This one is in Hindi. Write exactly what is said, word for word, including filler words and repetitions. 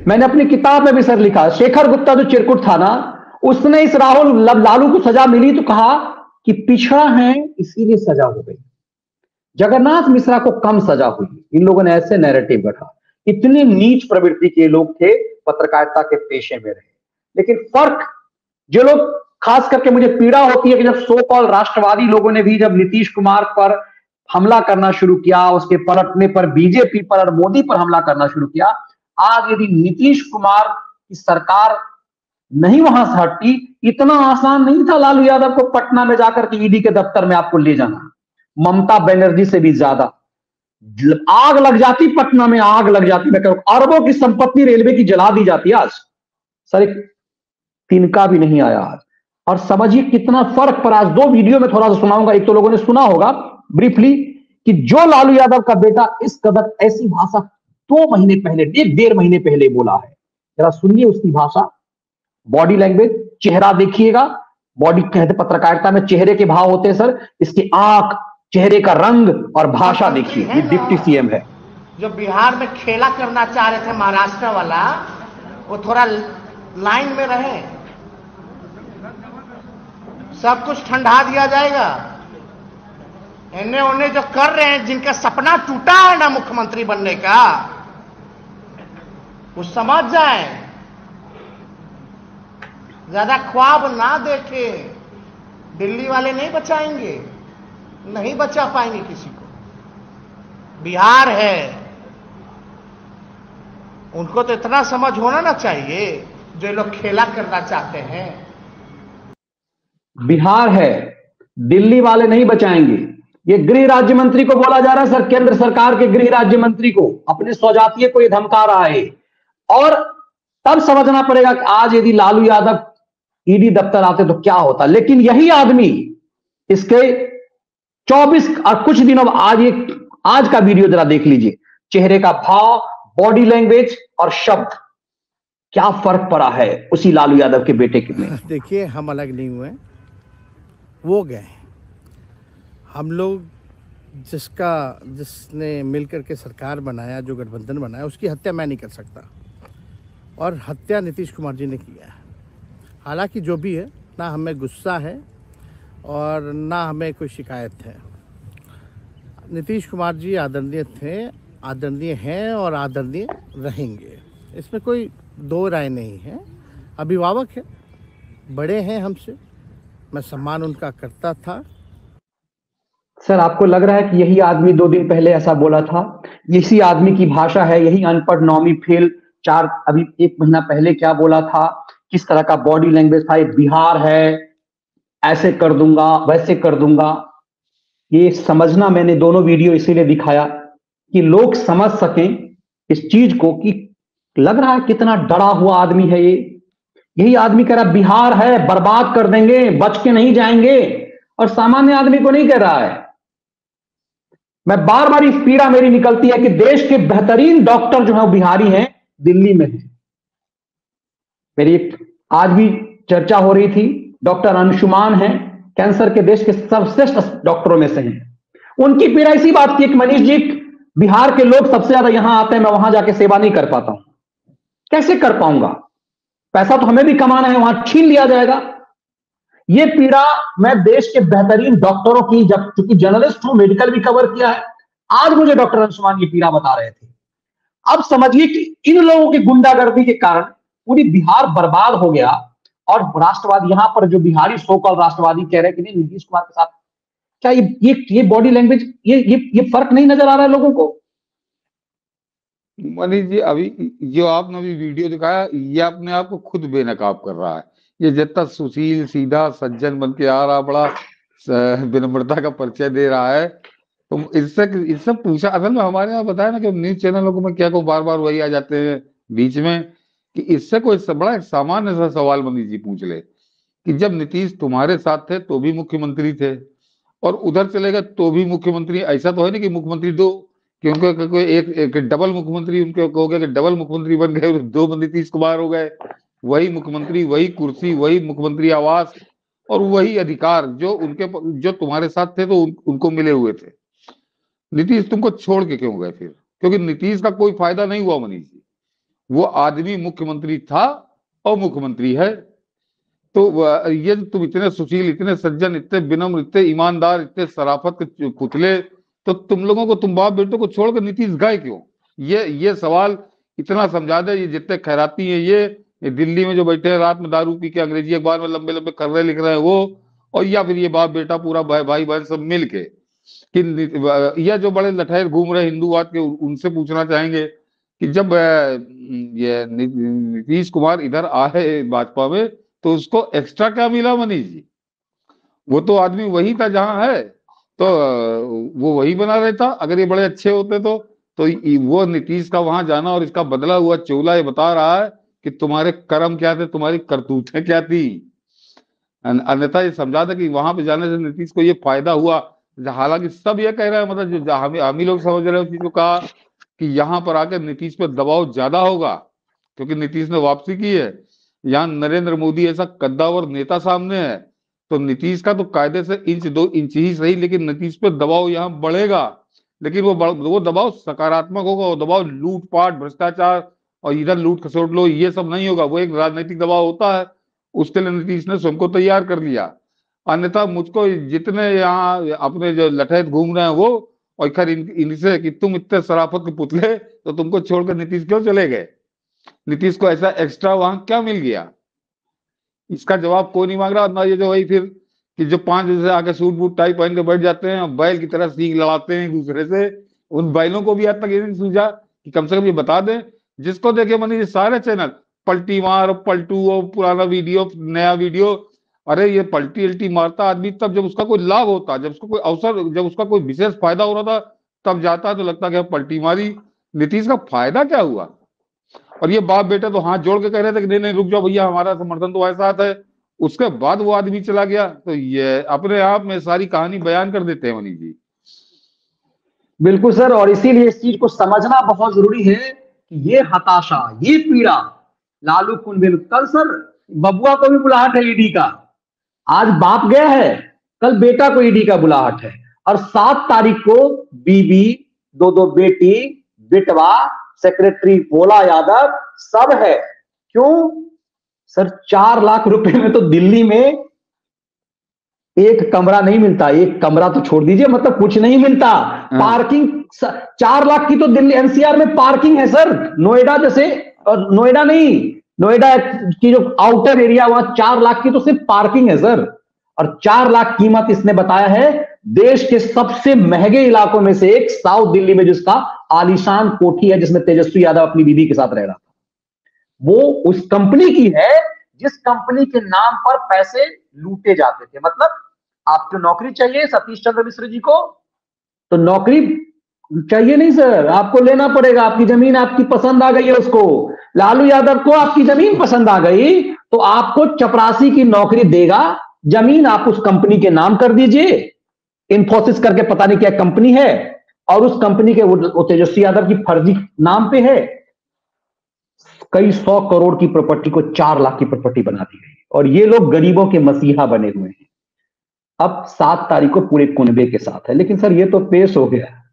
मैंने अपनी किताब में भी सर लिखा, शेखर गुप्ता जो चिरकुट था ना, उसने इस राहुल लालू को सजा मिली तो कहा कि पिछड़ा है इसीलिए सजा हो गई। जगन्नाथ मिश्रा को कम सजा हुई, इन लोगों ने ऐसे नैरेटिव गढ़ा। इतनी नीच प्रवृत्ति के लोग थे, पत्रकारिता के पेशे में रहे। लेकिन फर्क जो लोग, खास करके मुझे पीड़ा होती है कि जब सो कॉल राष्ट्रवादी लोगों ने भी जब नीतीश कुमार पर हमला करना शुरू किया, उसके पलटने पर बीजेपी पर और मोदी पर हमला करना शुरू किया। आज यदि नीतीश कुमार की सरकार नहीं वहां से हटती, इतना आसान नहीं था लालू यादव को पटना में जाकर के ईडी के दफ्तर में आपको ले जाना। ममता बनर्जी से भी ज्यादा आग लग जाती पटना में, आग लग जाती। मैं कहूं अरबों की संपत्ति रेलवे की जला दी जाती आज, सर एक तिनका भी नहीं आया आज। और समझिए कितना फर्क पड़ा। आज दो वीडियो में थोड़ा सा सुनाऊंगा। एक तो लोगों ने सुना होगा ब्रीफली कि जो लालू यादव का बेटा इस कदर ऐसी भाषा दो महीने पहले, एक डेढ़ महीने पहले बोला है, जरा सुनिए उसकी भाषा, बॉडी लैंग्वेज, चेहरा देखिएगा। बॉडी कहते पत्रकारिता में चेहरे के भाव होते हैं सर, इसकी आंख, चेहरे का रंग और भाषा देखिए। ये डिप्टी सीएम है। जो बिहार में खेला करना चाह रहे थे महाराष्ट्र वाला, वो थोड़ा लाइन में रहे, सब कुछ ठंडा दिया जाएगा। इन्हें उन्हें जो कर रहे हैं, जिनका सपना टूटा है ना मुख्यमंत्री बनने का, वो समझ जाए, ज्यादा ख्वाब ना देखे। दिल्ली वाले नहीं बचाएंगे, नहीं बचा पाएंगे किसी को। बिहार है, उनको तो इतना समझ होना ना चाहिए, जो लोग खेला करना चाहते हैं। बिहार है, दिल्ली वाले नहीं बचाएंगे। ये गृह राज्य मंत्री को बोला जा रहा है सर, केंद्र सरकार के गृह राज्य मंत्री को, अपने स्वजातीय को ये धमका रहा है। और तब समझना पड़ेगा कि आज यदि लालू यादव ईडी दफ्तर आते तो क्या होता। लेकिन यही आदमी इसके चौबीस और कुछ दिनों, आज एक आज का वीडियो जरा देख लीजिए, चेहरे का भाव, बॉडी लैंग्वेज और शब्द, क्या फर्क पड़ा है उसी लालू यादव के बेटे के में। देखिए, हम अलग नहीं हुए, वो गए। हम लोग जिसका जिसने मिलकर के सरकार बनाया, जो गठबंधन बनाया, उसकी हत्या मैं नहीं कर सकता, और हत्या नीतीश कुमार जी ने किया है। हालांकि जो भी है, ना हमें गुस्सा है और ना हमें कोई शिकायत है। नीतीश कुमार जी आदरणीय थे, आदरणीय हैं और आदरणीय रहेंगे, इसमें कोई दो राय नहीं है। अभिभावक है, बड़े हैं हमसे, मैं सम्मान उनका करता था। सर आपको लग रहा है कि यही आदमी दो दिन पहले ऐसा बोला था? इसी आदमी की भाषा है, यही अनपढ़ नौवीं फेल चार अभी एक महीना पहले क्या बोला था, किस तरह का बॉडी लैंग्वेज था, बिहार है, ऐसे कर दूंगा, वैसे कर दूंगा। ये समझना मैंने दोनों वीडियो इसीलिए दिखाया कि लोग समझ सकें इस चीज को, कि लग रहा है कितना डरा हुआ आदमी है ये। यही आदमी कह रहा बिहार है, बर्बाद कर देंगे, बच के नहीं जाएंगे, और सामान्य आदमी को नहीं कह रहा है। मैं बार बार इस पीड़ा मेरी निकलती है कि देश के बेहतरीन डॉक्टर जो है वो बिहारी हैं, दिल्ली में है। मेरी एक आज भी चर्चा हो रही थी, डॉक्टर अंशुमान हैं, कैंसर के देश के सर्वश्रेष्ठ डॉक्टरों में से हैं। उनकी पीड़ा इसी बात की एक, मनीष जी बिहार के लोग सबसे ज्यादा यहां आते हैं, मैं वहां जाके सेवा नहीं कर पाता हूं, कैसे कर पाऊंगा, पैसा तो हमें भी कमाना है, वहां छीन लिया जाएगा। ये पीड़ा मैं देश के बेहतरीन डॉक्टरों की, जब चूंकि जर्नलिस्ट हूं, मेडिकल भी कवर किया है, आज मुझे डॉक्टर अंशुमान ये पीड़ा बता रहे थे। अब समझिए कि इन लोगों की गुंडागर्दी के कारण पूरी बिहार बर्बाद हो गया। और राष्ट्रवादी यहां पर जो बिहारी सो कॉल राष्ट्रवादी कह रहे हैं कि नहीं नीतीश कुमार के साथ, क्या ये ये ये बॉडी लैंग्वेज, ये ये ये फर्क नहीं नजर आ रहा है लोगों को? मनीष जी, अभी जो आपने अभी वीडियो दिखाया, ये अपने आप को खुद बेनकाब कर रहा है। ये जितना सुशील, सीधा, सज्जन बन के आ रहा, बड़ा विनम्रता का परिचय दे रहा है, तो इससे इससे पूछा। असल में हमारे यहाँ बताया ना कि न्यूज चैनलों में क्या को बार बार वही आ जाते हैं बीच में, कि इससे कोई बड़ा एक सामान्य सा सवाल मनीष जी पूछ ले कि जब नीतीश तुम्हारे साथ थे तो भी मुख्यमंत्री थे, और उधर चले गए तो भी मुख्यमंत्री। ऐसा तो है नहीं कि मुख्यमंत्री दो, क्योंकि कोई एक, एक डबल मुख्यमंत्री उनके हो गया कि डबल मुख्यमंत्री बन गए, दो नीतीश कुमार हो गए। वही मुख्यमंत्री, वही कुर्सी, वही मुख्यमंत्री आवास और वही अधिकार जो उनके जो तुम्हारे साथ थे तो उन, उनको मिले हुए थे। नीतीश तुमको छोड़ के क्यों गए फिर? क्योंकि नीतीश का कोई फायदा नहीं हुआ मनीष जी। वो आदमी मुख्यमंत्री था और मुख्यमंत्री है। तो ये तुम इतने सुशील, इतने सज्जन, इतने विनम्र, इतने ईमानदार, इतने शराफत के पुतले, तो तुम लोगों को, तुम बाप बेटों को छोड़कर नीतीश गए क्यों? ये ये सवाल इतना समझा दे। ये जितने खैराती हैं, ये, ये दिल्ली में जो बैठे हैं रात में दारू पी के अंग्रेजी अखबार में लंबे लंबे कर रहे लिख रहे हैं वो, और या फिर ये बाप बेटा पूरा भाई भाई बहन सब मिल के, कि यह जो बड़े लठैर घूम रहे हिंदूवाद के, उनसे पूछना चाहेंगे कि जब ये नीतीश कुमार इधर आए भाजपा में तो उसको एक्स्ट्रा क्या मिला मनीष जी? वो तो आदमी वही था जहां है, तो वो वही बना रहता। अगर ये बड़े अच्छे होते तो तो वो नीतीश का वहां जाना और इसका बदला हुआ चोला ये बता रहा है कि तुम्हारे कर्म क्या थे, तुम्हारी करतूतें क्या थी। अन्यथा ये समझा था कि वहां पे जाने से नीतीश को ये फायदा हुआ। हालांकि सब ये कह रहे हैं, मतलब हम हम ही लोग समझ रहे हैं उस चीज को, कहा कि यहाँ पर आकर नीतीश पे दबाव ज्यादा होगा क्योंकि नीतीश ने वापसी की है। यहाँ नरेंद्र मोदी ऐसा कद्दावर नेता सामने है, तो नीतीश का तो कायदे से इंच दो इंच ही सही, लेकिन नीतीश पे दबाव यहाँ बढ़ेगा। लेकिन वो वो दबाव सकारात्मक होगा। वो दबाव लूटपाट, भ्रष्टाचार और इधर लूट खसोट लो, ये सब नहीं होगा। वो एक राजनीतिक दबाव होता है, उसके लिए नीतीश ने स्वयं को तैयार कर लिया। अन्यथा मुझको जितने यहाँ अपने जो लठैत घूम रहे हैं वो, और खैर इन, इनसे कि तुम इतने शराफत के पुतले, तो तुमको छोड़कर नीतीश क्यों चले गए? नीतीश को ऐसा एक्स्ट्रा वहां क्या मिल गया? इसका जवाब कोई नहीं मांग रहा। ना ये जो वही फिर कि जो पांच बजे से आके सूट बूट टाई पहन के बैठ जाते हैं, बैल की तरह सींग लड़ाते हैं एक दूसरे से, उन बैलों को भी आज तक ये नहीं सूझा कि कम से कम ये बता दें। जिसको देखे मनीष सारे चैनल पलटी मार, पलटू, और पुराना वीडियो, नया वीडियो। अरे ये पलटी अल्टी मारता आदमी तब जब उसका कोई लाभ होता, जब उसको कोई अवसर, जब उसका कोई विशेष फायदा हो रहा था तब जाता है, तो लगता है पलटी मारी। नीतीश का फायदा क्या हुआ? और ये बाप बेटा तो हाथ जोड़ के कह रहे थे कि नहीं नहीं रुक जाओ भैया, हमारा समर्थन तो ऐसा है। उसके बाद वो आदमी चला गया। तो ये अपने आप में सारी कहानी बयान कर देते हैं मनीष जी। बिल्कुल सर, और इसीलिए इस चीज को समझना बहुत जरूरी है कि ये हताशा, ये पीड़ा लालू कुनबेल, कल सर बबुआ को भी बुलाहट है ईडी का। आज बाप गया है, कल बेटा को ईडी का बुलाहट है, और सात तारीख को बीबी, दो दो बेटी, बिटवा, सेक्रेटरी भोला यादव सब है। क्यों सर? चार लाख रुपए में तो दिल्ली में एक कमरा नहीं मिलता। एक कमरा तो छोड़ दीजिए, मतलब कुछ नहीं मिलता। पार्किंग चार लाख की तो दिल्ली एनसीआर में पार्किंग है सर। नोएडा जैसे, और नोएडा नहीं, नोएडा की जो आउटर एरिया, वहां चार लाख की तो सिर्फ पार्किंग है सर। और चार लाख कीमत इसने बताया है देश के सबसे महंगे इलाकों में से एक, साउथ दिल्ली में जिसका आलीशान कोठी है, जिसमें तेजस्वी यादव अपनी बीवी के साथ रह रहा था, वो उस कंपनी की है जिस कंपनी के नाम पर पैसे लूटे जाते थे। मतलब आपको नौकरी चाहिए सतीश चंद्र मिश्र जी को, तो नौकरी चाहिए नहीं सर, आपको लेना पड़ेगा। आपकी जमीन आपकी पसंद आ गई है उसको, लालू यादव को आपकी जमीन पसंद आ गई, तो आपको चपरासी की नौकरी देगा। जमीन आप उस कंपनी के नाम कर दीजिए, इन्फोसिस करके पता नहीं क्या कंपनी है, और उस कंपनी के वो तेजस्वी यादव की फर्जी नाम पे है। कई सौ करोड़ की प्रॉपर्टी को चार लाख की प्रॉपर्टी बना दी गई, और ये लोग गरीबों के मसीहा बने हुए हैं। अब सात तारीख को पूरे कुनबे के साथ है। लेकिन सर ये तो पेश हो गया,